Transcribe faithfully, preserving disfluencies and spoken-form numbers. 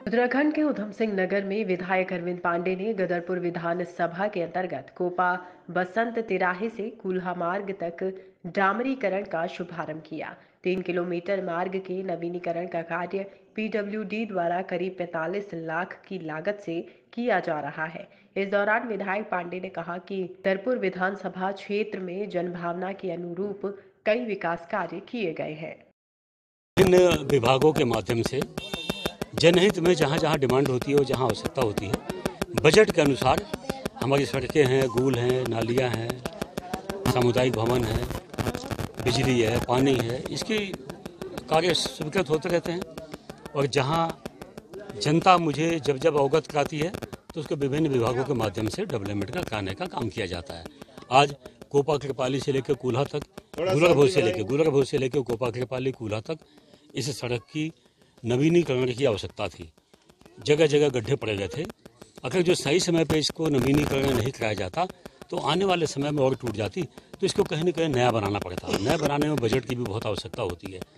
उत्तराखंड के उधम सिंह नगर में विधायक अरविंद पांडे ने गदरपुर विधानसभा के अंतर्गत कोपा बसंत तिराहे से कूल्हा मार्ग तक डामरीकरण का शुभारंभ किया। तीन किलोमीटर मार्ग के नवीनीकरण का कार्य पीडब्ल्यूडी द्वारा करीब पैंतालीस लाख की लागत से किया जा रहा है। इस दौरान विधायक पांडे ने कहा कि गदरपुर विधानसभा क्षेत्र में जनभावना के अनुरूप कई विकास कार्य किए गए हैं। इन विभागों के माध्यम से जनहित में जहाँ जहाँ डिमांड होती है और जहाँ आवश्यकता होती है, बजट के अनुसार हमारी सड़कें हैं, गुल हैं, नालियाँ हैं, सामुदायिक भवन है, बिजली है, पानी है, इसकी कार्य स्वीकृत होते रहते हैं। और जहाँ जनता मुझे जब जब अवगत कराती है तो उसको विभिन्न विभागों के माध्यम से डेवलपमेंट का कराने का काम किया जाता है। आज कोपा कृपाली से लेकर कूल्हा तक, गुलरभोज से लेकर गुलरभोज से लेकर कोपा कृपाली कूल्हा तक इस सड़क की नवीनीकरण की आवश्यकता थी। जगह जगह गड्ढे पड़े गए थे। अगर जो सही समय पे इसको नवीनीकरण नहीं कराया जाता तो आने वाले समय में और टूट जाती, तो इसको कहीं ना कहीं नया बनाना पड़ता। नया बनाने में बजट की भी बहुत आवश्यकता होती है।